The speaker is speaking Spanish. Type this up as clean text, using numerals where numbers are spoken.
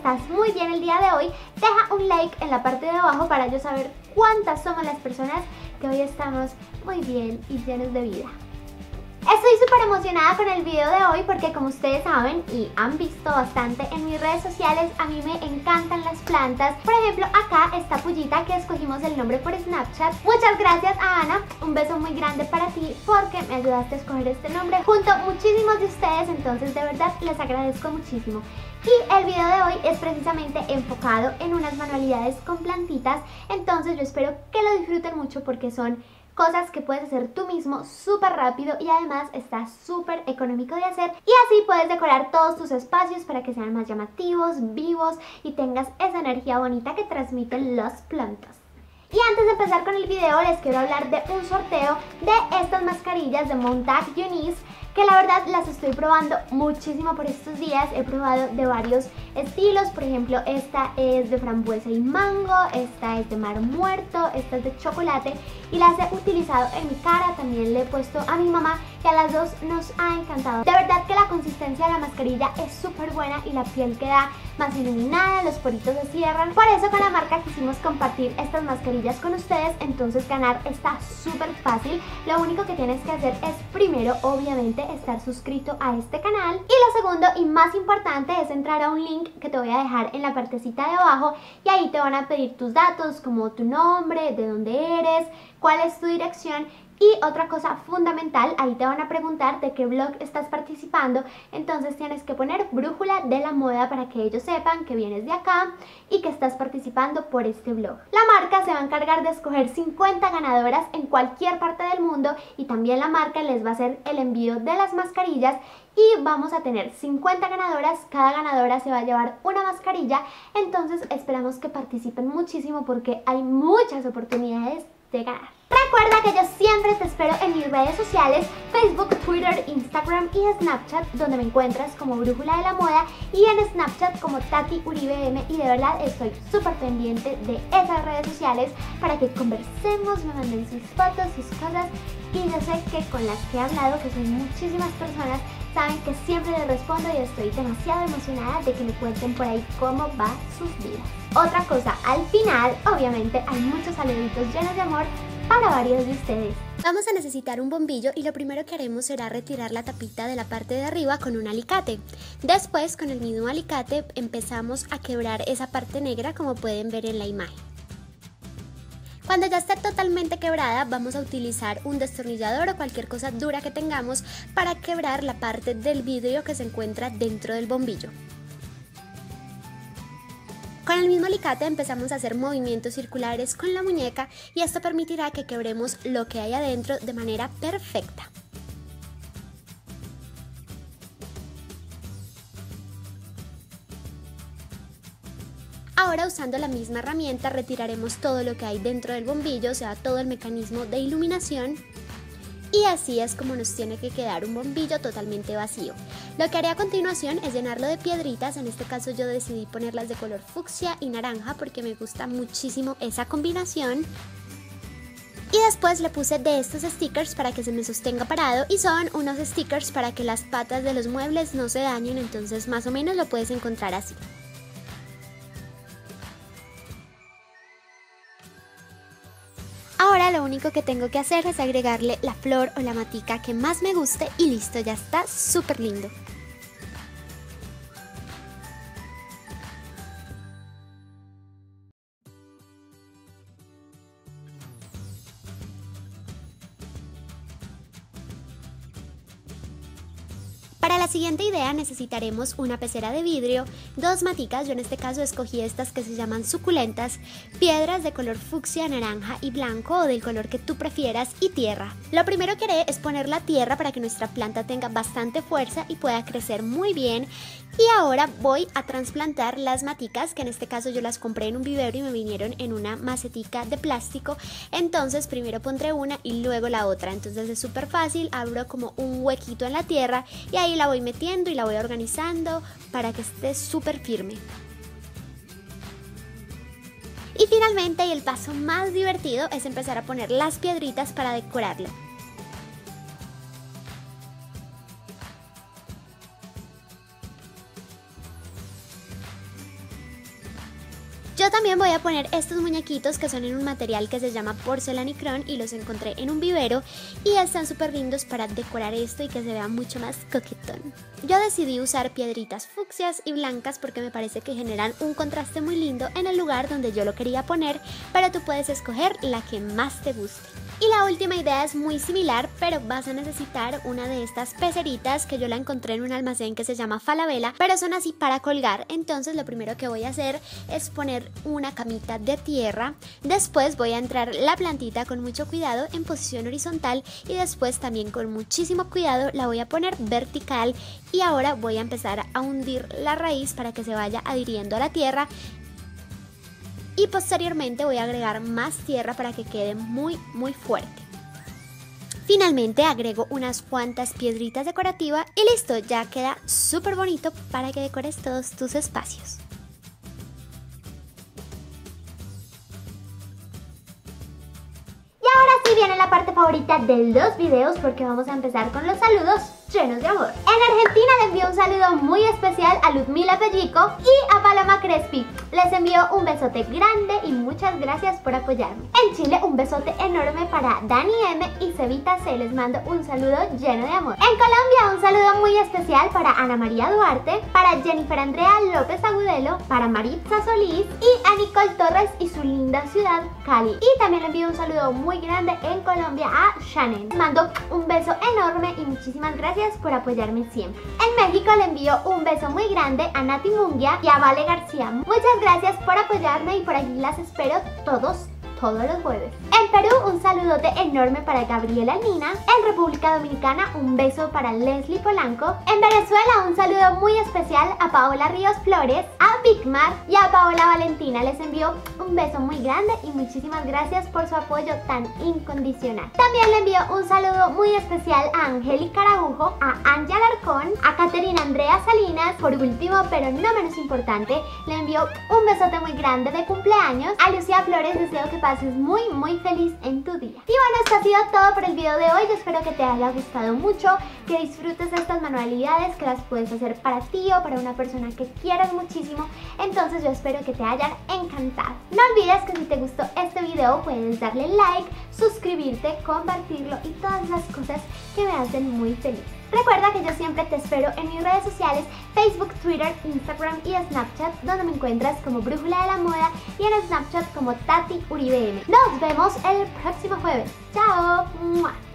estás muy bien el día de hoy, deja un like en la parte de abajo para yo saber cuántas somos las personas que hoy estamos muy bien y llenos de vida. Estoy súper emocionada con el video de hoy porque, como ustedes saben y han visto bastante en mis redes sociales, a mí me encantan las plantas. Por ejemplo, acá esta Pullita, que escogimos el nombre por Snapchat. Muchas gracias a Ana, un beso muy grande para ti porque me ayudaste a escoger este nombre junto a muchísimos de ustedes, entonces de verdad les agradezco muchísimo. Y el video de hoy es precisamente enfocado en unas manualidades con plantitas, entonces yo espero que lo disfruten mucho porque son cosas que puedes hacer tú mismo súper rápido y además está súper económico de hacer, y así puedes decorar todos tus espacios para que sean más llamativos, vivos y tengas esa energía bonita que transmiten las plantas. Y antes de empezar con el video les quiero hablar de un sorteo de estas mascarillas de Montag Eunice, que la verdad las estoy probando muchísimo por estos días. He probado de varios estilos, por ejemplo esta es de frambuesa y mango, esta es de mar muerto, esta es de chocolate y las he utilizado en mi cara, también le he puesto a mi mamá y a las dos nos ha encantado. De verdad que la consistencia de la mascarilla es súper buena y la piel queda más iluminada, los poritos se cierran. Por eso con la marca quisimos compartir estas mascarillas con ustedes, entonces ganar está súper fácil. Lo único que tienes que hacer es primero, obviamente, estar suscrito a este canal, y lo segundo y más importante es entrar a un link que te voy a dejar en la partecita de abajo y ahí te van a pedir tus datos como tu nombre, de dónde eres, cuál es tu dirección. Y otra cosa fundamental, ahí te van a preguntar de qué blog estás participando, entonces tienes que poner Brújula de la Moda para que ellos sepan que vienes de acá y que estás participando por este blog. La marca se va a encargar de escoger 50 ganadoras en cualquier parte del mundo y también la marca les va a hacer el envío de las mascarillas y vamos a tener 50 ganadoras, cada ganadora se va a llevar una mascarilla, entonces esperamos que participen muchísimo porque hay muchas oportunidades de ganar. Recuerda que yo siempre te espero en mis redes sociales, Facebook, Twitter, Instagram y Snapchat, donde me encuentras como Brújula de la Moda, y en Snapchat como Tati Uribe M, y de verdad estoy súper pendiente de esas redes sociales para que conversemos, me manden sus fotos, sus cosas, y yo sé que con las que he hablado, que son muchísimas personas, saben que siempre les respondo y estoy demasiado emocionada de que me cuenten por ahí cómo va sus vidas. Otra cosa, al final, obviamente, hay muchos saluditos llenos de amor para varios de ustedes. Vamos a necesitar un bombillo y lo primero que haremos será retirar la tapita de la parte de arriba con un alicate. Después, con el mismo alicate, empezamos a quebrar esa parte negra como pueden ver en la imagen. Cuando ya esté totalmente quebrada, vamos a utilizar un destornillador o cualquier cosa dura que tengamos para quebrar la parte del vidrio que se encuentra dentro del bombillo. Con el mismo alicate empezamos a hacer movimientos circulares con la muñeca y esto permitirá que quebremos lo que hay adentro de manera perfecta. Ahora, usando la misma herramienta, retiraremos todo lo que hay dentro del bombillo, o sea, todo el mecanismo de iluminación. Y así es como nos tiene que quedar un bombillo totalmente vacío. Lo que haré a continuación es llenarlo de piedritas, en este caso yo decidí ponerlas de color fucsia y naranja porque me gusta muchísimo esa combinación. Y después le puse de estos stickers para que se me sostenga parado, y son unos stickers para que las patas de los muebles no se dañen, entonces más o menos lo puedes encontrar así. Ahora lo único que tengo que hacer es agregarle la flor o la matica que más me guste y listo, ya está súper lindo. Para la siguiente idea necesitaremos una pecera de vidrio, dos maticas, yo en este caso escogí estas que se llaman suculentas, piedras de color fucsia, naranja y blanco o del color que tú prefieras y tierra. Lo primero que haré es poner la tierra para que nuestra planta tenga bastante fuerza y pueda crecer muy bien. Y ahora voy a trasplantar las maticas, que en este caso yo las compré en un vivero y me vinieron en una macetica de plástico. Entonces primero pondré una y luego la otra, entonces es súper fácil, abro como un huequito en la tierra y ahí la voy metiendo y la voy organizando para que esté súper firme. Y finalmente, y el paso más divertido, es empezar a poner las piedritas para decorarlo. Yo también voy a poner estos muñequitos que son en un material que se llama porcelanicrón y los encontré en un vivero y están súper lindos para decorar esto y que se vea mucho más coquetón. Yo decidí usar piedritas fucsias y blancas porque me parece que generan un contraste muy lindo en el lugar donde yo lo quería poner, pero tú puedes escoger la que más te guste. Y la última idea es muy similar, pero vas a necesitar una de estas peceritas que yo la encontré en un almacén que se llama Falabella, pero son así para colgar. Entonces lo primero que voy a hacer es poner una camita de tierra, después voy a entrar la plantita con mucho cuidado en posición horizontal y después también con muchísimo cuidado la voy a poner vertical y ahora voy a empezar a hundir la raíz para que se vaya adhiriendo a la tierra. Y posteriormente voy a agregar más tierra para que quede muy fuerte. Finalmente agrego unas cuantas piedritas decorativas y listo, ya queda súper bonito para que decores todos tus espacios. Y ahora sí viene la parte favorita de los videos porque vamos a empezar con los saludos llenos de amor. En Argentina le envío un saludo muy especial a Ludmila Pellico y a Paloma Crespi. Les envío un besote grande y muchas gracias por apoyarme. En Chile un besote enorme para Dani M y Cevita C. Les mando un saludo lleno de amor. En Colombia un saludo muy especial para Ana María Duarte, para Jennifer Andrea López Agudelo, para Maritza Solís y a Nicole Torres y su linda ciudad Cali. Y también le envío un saludo muy grande en Colombia a Shannon. Les mando un beso enorme y muchísimas gracias por apoyarme siempre. En México le envío un beso muy grande a Nati Munguia y a Vale García. Muchas gracias por apoyarme y por aquí las espero todos los jueves. En Perú un saludote enorme para Gabriela Nina. En República Dominicana un beso para Leslie Polanco. En Venezuela un saludo muy especial a Paola Ríos Flores, a Big Mar y a Paola Valentina. Les envío un beso muy grande y muchísimas gracias por su apoyo tan incondicional. También le envío un saludo muy especial a Angélica Araujo, a Ángel Alarcón, a Caterina Andrea Salinas. Por último, pero no menos importante, le envío un besote muy grande de cumpleaños a Lucía Flores. Deseo que pases muy feliz en tu día. Y bueno, esto ha sido todo por el video de hoy. Yo espero que te haya gustado mucho, que disfrutes de estas manualidades, que las puedes hacer para ti o para una persona que quieras muchísimo. Entonces yo espero que te hayan encantado. No olvides que si te gustó este video puedes darle like, suscribirte, compartirlo y todas las cosas que me hacen muy feliz. Recuerda que yo siempre te espero en mis redes sociales, Facebook, Twitter, Instagram y Snapchat, donde me encuentras como Brújula de la Moda y en Snapchat como Tati Uribe M. Nos vemos el próximo jueves. ¡Chao! ¡Mua!